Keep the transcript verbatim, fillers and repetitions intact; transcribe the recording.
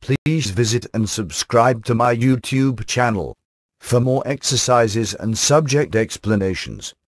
Please visit and subscribe to my YouTube channel for more exercises and subject explanations.